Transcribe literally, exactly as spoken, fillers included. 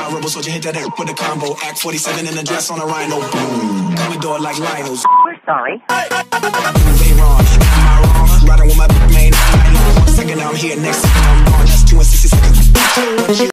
rebel soldier, hit that air with a combo. Act forty-seven in a dress on a rhino. Boom. Commodore like Lionel's. We're sorry. They wrong. Am I wrong? Riding with my big man. Second, I'm here. Next, second, I'm gone. That's two and sixty seconds.